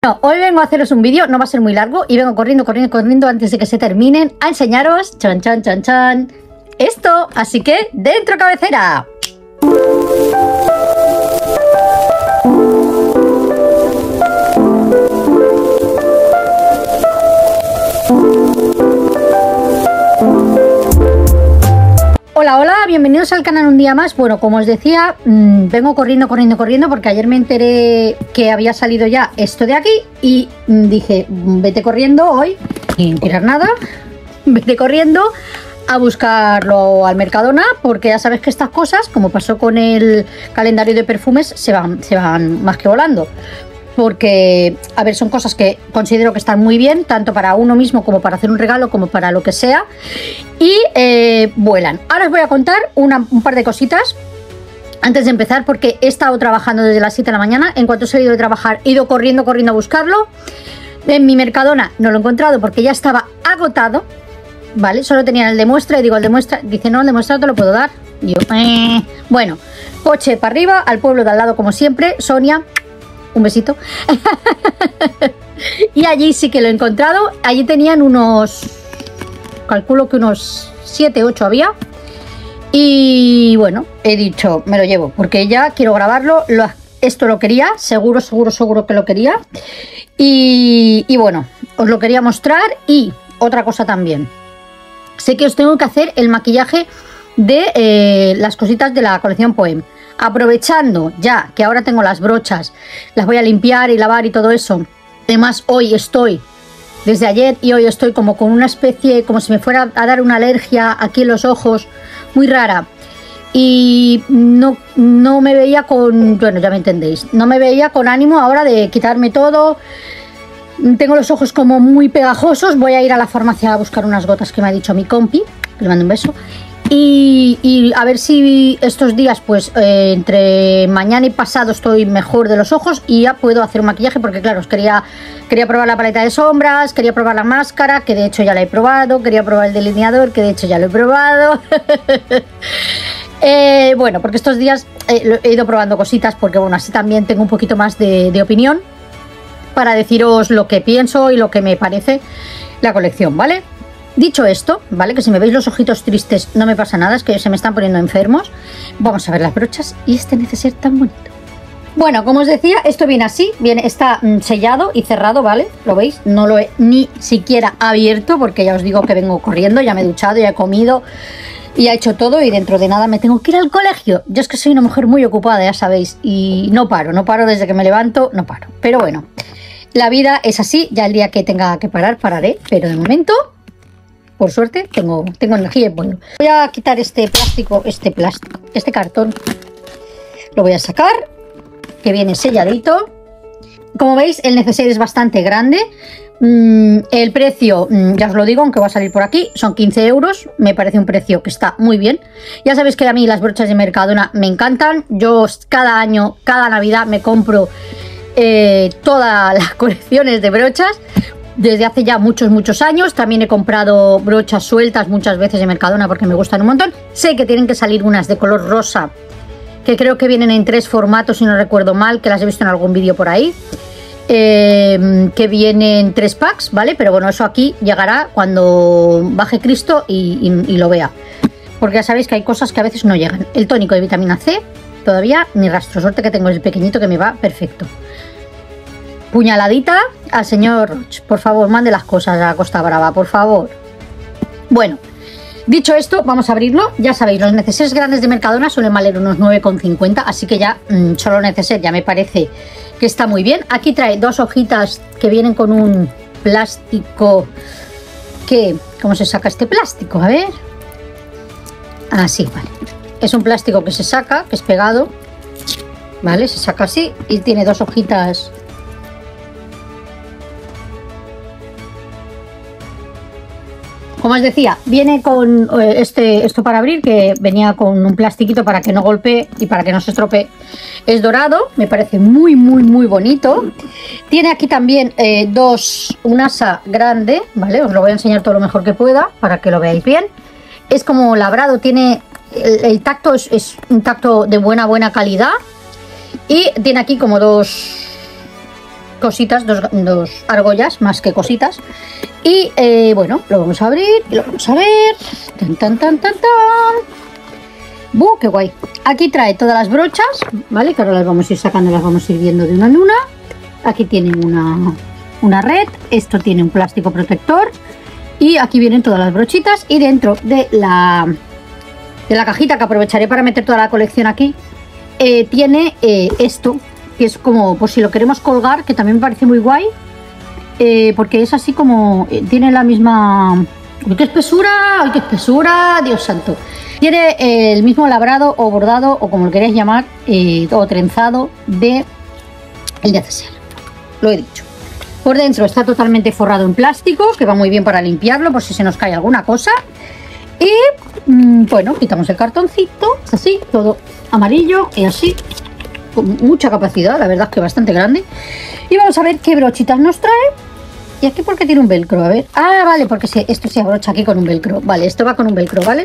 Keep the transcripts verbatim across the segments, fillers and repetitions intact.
No, hoy vengo a haceros un vídeo, no va a ser muy largo y vengo corriendo, corriendo, corriendo antes de que se terminen a enseñaros, chan, chan, chan, chan, esto, así que ¡dentro cabecera! Hola, hola, bienvenidos al canal un día más. Bueno, como os decía, mmm, vengo corriendo, corriendo, corriendo porque ayer me enteré que había salido ya esto de aquí y mmm, dije, vete corriendo hoy, sin tirar nada, vete corriendo a buscarlo al Mercadona, porque ya sabes que estas cosas, como pasó con el calendario de perfumes, se van, se van más que volando. Porque, a ver, son cosas que considero que están muy bien, tanto para uno mismo como para hacer un regalo, como para lo que sea, y eh, vuelan. Ahora os voy a contar una, un par de cositas antes de empezar, porque he estado trabajando desde las siete de la mañana. En cuanto he salido de trabajar, he ido corriendo, corriendo a buscarlo. En mi Mercadona no lo he encontrado porque ya estaba agotado, ¿vale? Solo tenía el de muestra y digo, el de muestra, dice, no, el de muestra no te lo puedo dar. Y yo, eh. Bueno, coche para arriba, al pueblo de al lado como siempre, Sonia. Un besito. Y allí sí que lo he encontrado. Allí tenían unos, calculo que unos siete, ocho había. Y bueno, he dicho, me lo llevo, porque ya quiero grabarlo. Lo, esto lo quería, seguro, seguro, seguro que lo quería. Y, y bueno, os lo quería mostrar. Y otra cosa también. Sé que os tengo que hacer el maquillaje de eh, las cositas de la colección Poem. Aprovechando ya que ahora tengo las brochas, las voy a limpiar y lavar y todo eso. Además, hoy estoy, desde ayer y hoy estoy como con una especie, como si me fuera a dar una alergia aquí en los ojos, muy rara. Y no, no me veía con, bueno, ya me entendéis, no me veía con ánimo ahora de quitarme todo. Tengo los ojos como muy pegajosos. Voy a ir a la farmacia a buscar unas gotas que me ha dicho mi compi, le mando un beso. Y, y a ver si estos días, pues eh, entre mañana y pasado estoy mejor de los ojos y ya puedo hacer un maquillaje, porque claro, os quería, quería probar la paleta de sombras, quería probar la máscara, que de hecho ya la he probado, quería probar el delineador, que de hecho ya lo he probado. eh, bueno, porque estos días eh, he ido probando cositas, porque bueno, así también tengo un poquito más de, de opinión para deciros lo que pienso y lo que me parece la colección, ¿vale? Dicho esto, ¿vale? Que si me veis los ojitos tristes no me pasa nada, es que se me están poniendo enfermos. Vamos a ver las brochas y este neceser tan bonito. Bueno, como os decía, esto viene así, viene, está mm, sellado y cerrado, ¿vale? ¿Lo veis? No lo he ni siquiera abierto porque ya os digo que vengo corriendo, ya me he duchado, ya he comido y he hecho todo y dentro de nada me tengo que ir al colegio. Yo es que soy una mujer muy ocupada, ya sabéis, y no paro, no paro desde que me levanto, no paro. Pero bueno, la vida es así, ya el día que tenga que parar, pararé, pero de momento... Por suerte tengo, tengo energía y bueno. Voy a quitar este plástico, este plástico, este cartón. Lo voy a sacar, que viene selladito. Como veis, el neceser es bastante grande. Mm, el precio, mm, ya os lo digo, aunque va a salir por aquí, son quince euros. Me parece un precio que está muy bien. Ya sabéis que a mí las brochas de Mercadona me encantan. Yo cada año, cada Navidad me compro eh, todas las colecciones de brochas. Desde hace ya muchos, muchos años. También he comprado brochas sueltas muchas veces de Mercadona porque me gustan un montón. Sé que tienen que salir unas de color rosa, que creo que vienen en tres formatos, si no recuerdo mal, que las he visto en algún vídeo por ahí. Eh, que vienen tres packs, ¿vale? Pero bueno, eso aquí llegará cuando baje Cristo y, y, y lo vea. Porque ya sabéis que hay cosas que a veces no llegan. El tónico de vitamina C, todavía ni rastro. Suerte que tengo el pequeñito que me va perfecto. Puñaladita al señor Roche, por favor, mande las cosas a Costa Brava, por favor. Bueno, dicho esto, vamos a abrirlo. Ya sabéis, los neceseres grandes de Mercadona suelen valer unos nueve con cincuenta, así que ya mmm, solo neceser ya me parece que está muy bien. Aquí trae dos hojitas que vienen con un plástico que... ¿Cómo se saca este plástico? A ver. Así, vale. Es un plástico que se saca, que es pegado, ¿vale? Se saca así y tiene dos hojitas... Como os decía, viene con eh, este, esto para abrir, que venía con un plastiquito para que no golpee y para que no se estropee. Es dorado, me parece muy, muy, muy bonito. Tiene aquí también eh, dos, un asa grande, ¿vale? Os lo voy a enseñar todo lo mejor que pueda para que lo veáis bien. Es como labrado, tiene... El, el tacto es, es un tacto de buena, buena calidad. Y tiene aquí como dos... cositas, dos, dos argollas más que cositas. Y eh, bueno, lo vamos a abrir y lo vamos a ver. Tan, tan, tan, tan, tan. ¡Buh, qué guay! Aquí trae todas las brochas, ¿vale? Que ahora las vamos a ir sacando, las vamos a ir viendo de una en una. Aquí tienen una, una red, esto tiene un plástico protector. Y aquí vienen todas las brochitas. Y dentro de la, de la cajita, que aprovecharé para meter toda la colección aquí, eh, tiene eh, esto, que es como, por si lo queremos colgar, que también me parece muy guay. Eh, porque es así como, eh, tiene la misma... ¡Ay, qué espesura! ¡Ay, qué espesura! ¡Dios santo! Tiene eh, el mismo labrado o bordado, o como lo queréis llamar, eh, o trenzado de el neceser. Lo he dicho. Por dentro está totalmente forrado en plástico, que va muy bien para limpiarlo, por si se nos cae alguna cosa. Y, mmm, bueno, quitamos el cartoncito, es así, todo amarillo y así, con mucha capacidad, la verdad es que bastante grande. Y vamos a ver qué brochitas nos trae. ¿Y aquí por qué tiene un velcro? A ver. Ah, vale, porque se, esto se abrocha aquí con un velcro. Vale, esto va con un velcro, ¿vale?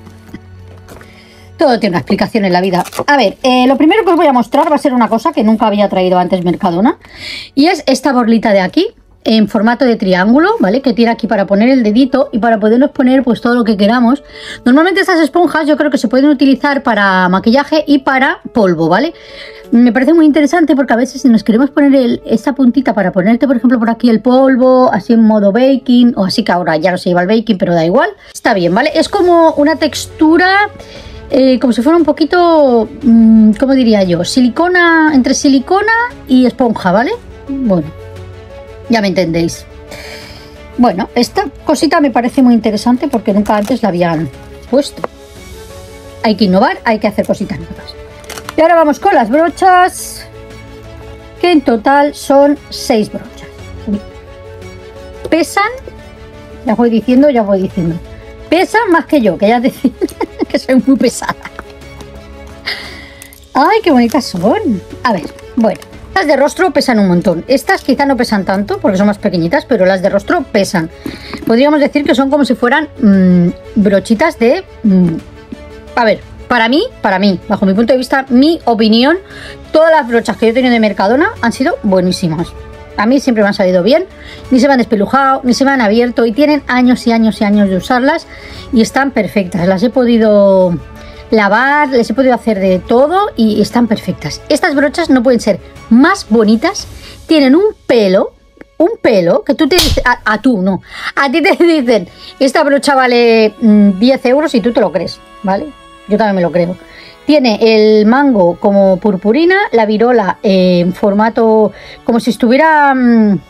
Todo tiene una explicación en la vida. A ver, eh, lo primero que os voy a mostrar va a ser una cosa que nunca había traído antes Mercadona. Y es esta borlita de aquí, en formato de triángulo, ¿vale? Que tiene aquí para poner el dedito y para podernos poner pues todo lo que queramos. Normalmente estas esponjas yo creo que se pueden utilizar para maquillaje y para polvo, ¿vale? Me parece muy interesante porque a veces si nos queremos poner el, esta puntita para ponerte, por ejemplo, por aquí el polvo, así en modo baking, o así que ahora ya no se lleva el baking, pero da igual. Está bien, ¿vale? Es como una textura... Eh, como si fuera un poquito, mmm, ¿cómo diría yo? Silicona, entre silicona y esponja, ¿vale? Bueno, ya me entendéis. Bueno, esta cosita me parece muy interesante porque nunca antes la habían puesto. Hay que innovar, hay que hacer cositas nuevas. Y ahora vamos con las brochas, que en total son seis brochas. Uy. Pesan, ya voy diciendo, ya voy diciendo. Pesan más que yo, que ya decís que soy muy pesada. ¡Ay, qué bonitas son! A ver, bueno, las de rostro pesan un montón. Estas quizá no pesan tanto porque son más pequeñitas, pero las de rostro pesan. Podríamos decir que son como si fueran mmm, brochitas de... Mmm, a ver, para mí, para mí, bajo mi punto de vista, mi opinión, todas las brochas que yo he tenido de Mercadona han sido buenísimas. A mí siempre me han salido bien, ni se me han despelujado, ni se me han abierto y tienen años y años y años de usarlas y están perfectas. Las he podido lavar, les he podido hacer de todo y están perfectas. Estas brochas no pueden ser más bonitas, tienen un pelo, un pelo que tú te dices, a, a tú no, a ti te dicen, esta brocha vale mmm, diez euros y tú te lo crees, ¿vale? Yo también me lo creo. Tiene el mango como purpurina, la virola eh, en formato como si estuviera... Mmm,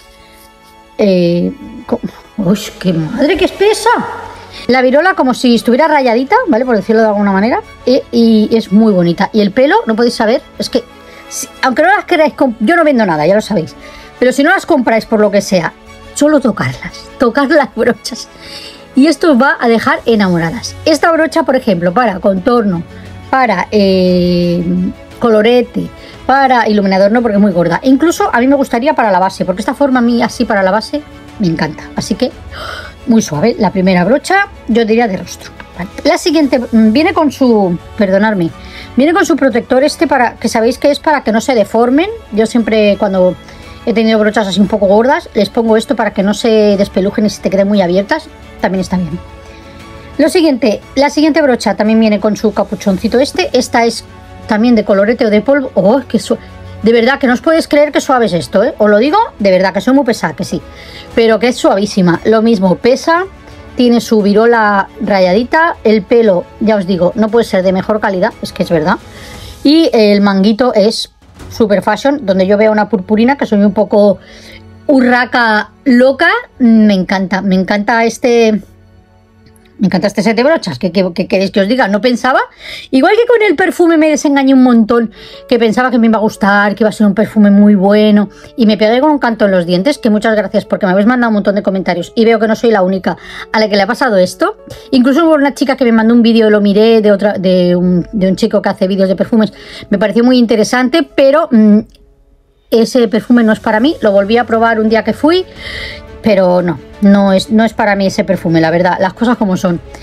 eh, ¡Uy, qué madre, qué espesa! La virola como si estuviera rayadita, ¿vale? Por decirlo de alguna manera. Y, y es muy bonita. Y el pelo, no podéis saber, es que... Si, aunque no las queráis... Yo no vendo nada, ya lo sabéis. Pero si no las compráis por lo que sea, solo tocarlas. Tocar las brochas. Y esto os va a dejar enamoradas. Esta brocha, por ejemplo, para contorno... para eh, colorete, para iluminador no porque es muy gorda. Incluso a mí me gustaría para la base, porque esta forma a mí así para la base me encanta. Así que muy suave. La primera brocha yo diría de rostro. Vale. La siguiente viene con su, perdonadme, viene con su protector este para que sabéis que es para que no se deformen. Yo siempre cuando he tenido brochas así un poco gordas les pongo esto para que no se despelujen y se te queden muy abiertas. También está bien. Lo siguiente, la siguiente brocha también viene con su capuchoncito este. Esta es también de colorete o de polvo. ¡Oh, qué suave! De verdad que no os podéis creer que suave es esto, ¿eh? Os lo digo, de verdad que soy muy pesada, que sí. Pero que es suavísima. Lo mismo, pesa, tiene su virola rayadita. El pelo, ya os digo, no puede ser de mejor calidad, es que es verdad. Y el manguito es super fashion, donde yo veo una purpurina, que soy un poco urraca loca. Me encanta, me encanta este... Me encanta este set de brochas, ¿qué queréis que os diga? No pensaba, igual que con el perfume me desengañé un montón, que pensaba que me iba a gustar, que iba a ser un perfume muy bueno, y me pegué con un canto en los dientes, que muchas gracias porque me habéis mandado un montón de comentarios, y veo que no soy la única a la que le ha pasado esto. Incluso hubo una chica que me mandó un vídeo, lo miré, de, otra, de, un, de un chico que hace vídeos de perfumes, me pareció muy interesante, pero mmm, ese perfume no es para mí, lo volví a probar un día que fui, pero no, no es, no es para mí ese perfume, la verdad, las cosas como son.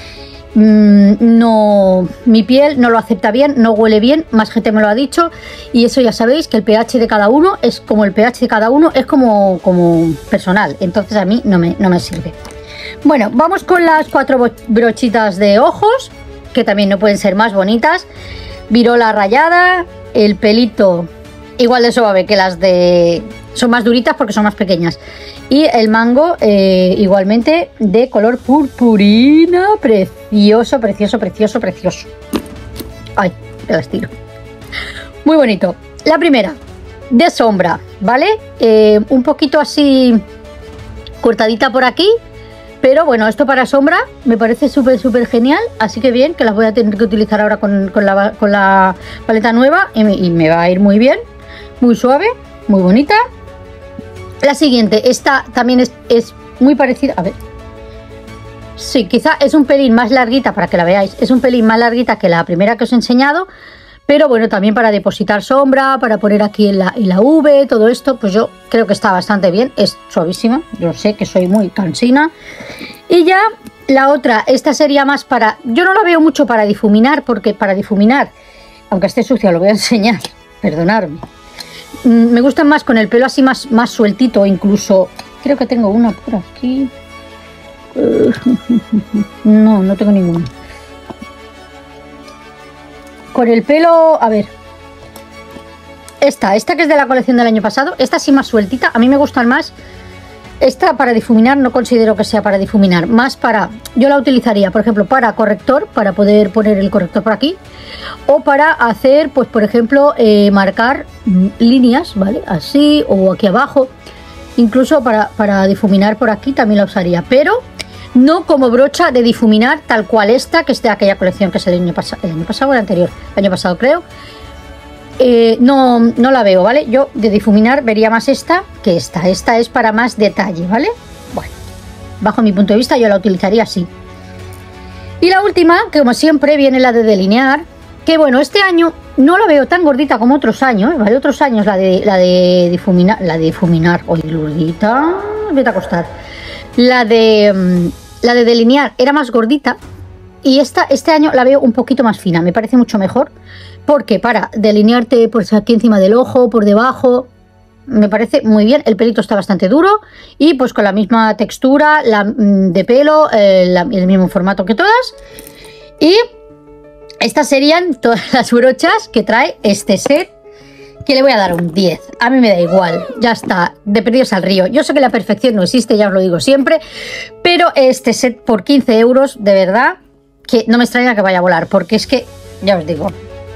mmm, no, mi piel no lo acepta bien, no huele bien, más gente me lo ha dicho, y eso ya sabéis que el pH de cada uno es como el pH de cada uno, es como, como personal, entonces a mí no me, no me sirve. Bueno, vamos con las cuatro brochitas de ojos, que también no pueden ser más bonitas. Virola rayada, el pelito igual de suave que las de... son más duritas porque son más pequeñas. Y el mango eh, igualmente de color purpurina. Precioso, precioso, precioso, precioso. Ay, me las tiro. Muy bonito. La primera, de sombra, ¿vale? Eh, un poquito así cortadita por aquí. Pero bueno, esto para sombra me parece súper, súper genial. Así que bien, que las voy a tener que utilizar ahora con, con, la, con la paleta nueva. Y me, y me va a ir muy bien. Muy suave, muy bonita. La siguiente, esta también es, es muy parecida. A ver. Sí, quizá es un pelín más larguita para que la veáis. Es un pelín más larguita que la primera que os he enseñado. Pero bueno, también para depositar sombra, para poner aquí en la, en la V, todo esto, pues yo creo que está bastante bien. Es suavísima, yo sé que soy muy cansina. Y ya la otra, esta sería más para... Yo no la veo mucho para difuminar, porque para difuminar, aunque esté sucia, lo voy a enseñar, perdonadme. Me gustan más con el pelo así más, más sueltito, incluso... Creo que tengo una por aquí. No, no tengo ninguna. Con el pelo, a ver, esta, esta que es de la colección del año pasado, esta sí más sueltita, a mí me gustan más. Esta para difuminar no considero que sea para difuminar, más para, yo la utilizaría por ejemplo para corrector, para poder poner el corrector por aquí, o para hacer pues por ejemplo eh, marcar mm, líneas, ¿vale? Así, o aquí abajo, incluso para, para difuminar por aquí también la usaría, pero... no como brocha de difuminar tal cual esta, que es de aquella colección que es el año pasado, el año pasado o el anterior, el año pasado creo. Eh, no, no la veo, ¿vale? Yo de difuminar vería más esta que esta. Esta es para más detalle, ¿vale? Bueno, bajo mi punto de vista yo la utilizaría así. Y la última, que como siempre viene la de delinear, que bueno, este año no la veo tan gordita como otros años, ¿vale? Otros años la de, la de difuminar, la de difuminar, oye, gordita, vete a acostar. La de... La de delinear era más gordita y esta, este año la veo un poquito más fina, me parece mucho mejor, porque para delinearte pues aquí encima del ojo, por debajo, me parece muy bien. El pelito está bastante duro y pues con la misma textura la, de pelo, eh, la, el mismo formato que todas. Y estas serían todas las brochas que trae este set, que le voy a dar un diez. A mí me da igual, ya está, de perdidos al río. Yo sé que la perfección no existe, ya os lo digo siempre, pero este set por quince euros, de verdad, que no me extraña que vaya a volar, porque es que, ya os digo,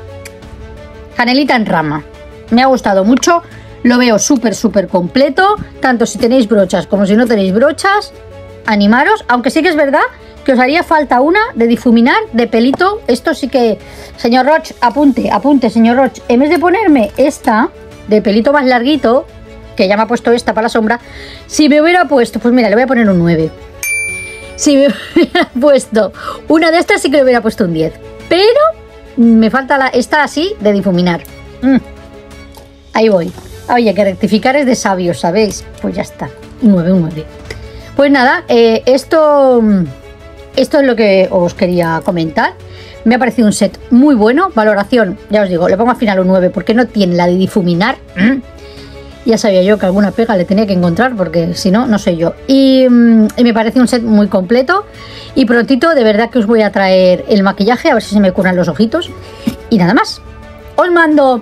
canelita en rama. Me ha gustado mucho, lo veo súper, súper completo, tanto si tenéis brochas como si no tenéis brochas, animaros, aunque sí que es verdad que os haría falta una de difuminar, de pelito. Esto sí que, señor Roch, apunte, apunte, señor Roch. En vez de ponerme esta de pelito más larguito, que ya me ha puesto esta para la sombra, si me hubiera puesto, pues mira, le voy a poner un nueve. Si me hubiera puesto una de estas, sí que le hubiera puesto un diez. Pero me falta la, esta así de difuminar. Mm. Ahí voy. Oye, que rectificar es de sabios, ¿sabéis? Pues ya está. Un nueve, un nueve. Pues nada, eh, esto... Esto es lo que os quería comentar. Me ha parecido un set muy bueno. Valoración, ya os digo, le pongo al final un nueve porque no tiene la de difuminar. Ya sabía yo que alguna pega le tenía que encontrar porque si no, no soy yo. Y, y me parece un set muy completo. Y prontito, de verdad que os voy a traer el maquillaje, a ver si se me curan los ojitos. Y nada más. Os mando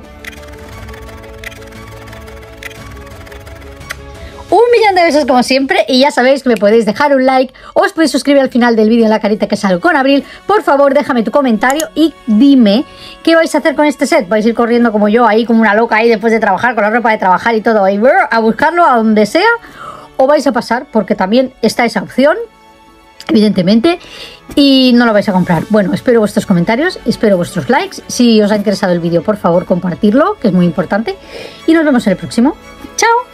un millón de besos como siempre, y ya sabéis que me podéis dejar un like, os podéis suscribir al final del vídeo en la carita que salgo con Abril. Por favor, déjame tu comentario y dime qué vais a hacer con este set. ¿Vais a ir corriendo como yo, ahí como una loca ahí después de trabajar, con la ropa de trabajar y todo, ahí a buscarlo a donde sea? ¿O vais a pasar? Porque también está esa opción, evidentemente, y no lo vais a comprar. Bueno, espero vuestros comentarios, espero vuestros likes. Si os ha interesado el vídeo, por favor, compartirlo, que es muy importante. Y nos vemos en el próximo. ¡Chao!